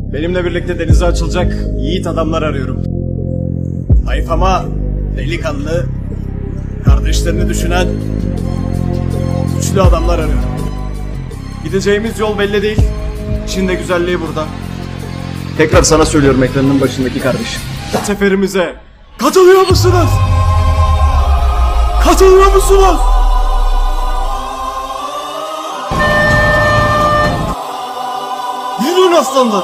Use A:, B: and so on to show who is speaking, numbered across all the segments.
A: Benimle birlikte denize açılacak yiğit adamlar arıyorum. Tayfama delikanlı, kardeşlerini düşünen güçlü adamlar arıyorum. Gideceğimiz yol belli değil. İşin de güzelliği burada. Tekrar sana söylüyorum ekranının başındaki kardeşim. Seferimize katılıyor musunuz? Katılıyor musunuz? Yürüyün aslanlar.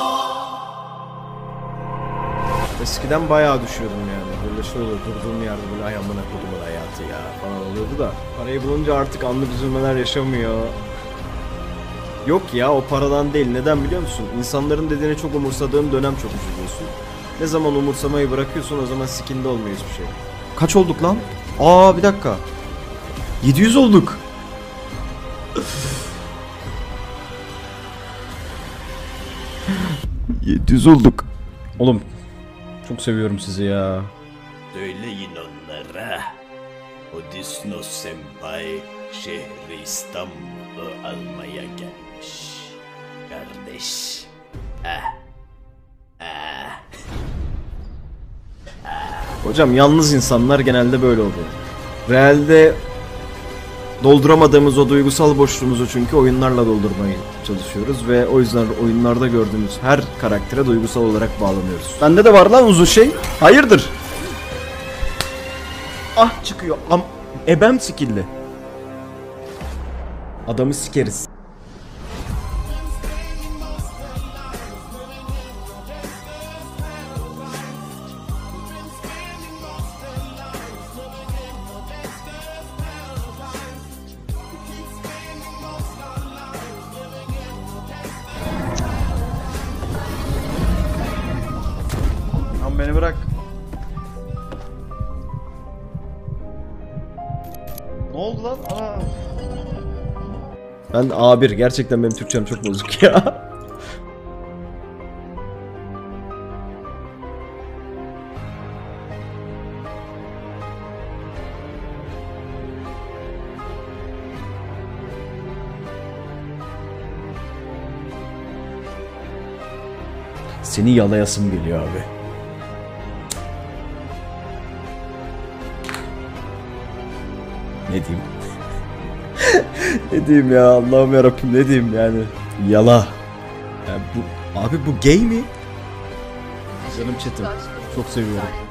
A: Eskiden bayağı düşüyordum yani. Böyle şey oluyor, durduğum yerde böyle ay amına kodumun hayatı ya falan oluyordu da. Parayı bulunca artık anlık üzülmeler yaşamıyor. Yok ya, o paradan değil. Neden biliyor musun? İnsanların dediğini çok umursadığın dönem çok üzülüyorsun. Ne zaman umursamayı bırakıyorsun o zaman sikinde olmuyor hiçbir şey. Kaç olduk lan? Aa bir dakika. 700 olduk. ...700 olduk. Oğlum çok seviyorum sizi ya.
B: Söyleyin onlara. Odysseus Senpai şehri İstanbul'u almaya gelmiş. Kardeş.
A: Hocam yalnız insanlar genelde böyle oluyor. Realde dolduramadığımız o duygusal boşluğumuzu çünkü oyunlarla doldurmaya çalışıyoruz ve o yüzden oyunlarda gördüğümüz her karaktere duygusal olarak bağlanıyoruz. Bende de var lan uzun şey. Hayırdır? Ah çıkıyor. Ebem skill'li. Adamı sikeriz. Lan beni bırak. Ne oldu lan? Aa. Ben A1 gerçekten benim Türkçem çok bozuk ya. Seni yalayasım geliyor abi. Ne diyeyim? Ne diyeyim ya, Allah'ım yarabbim, ne diyeyim yani? Yala. Yani bu, abi bu gay mi? Canım chat'im. Çok seviyorum.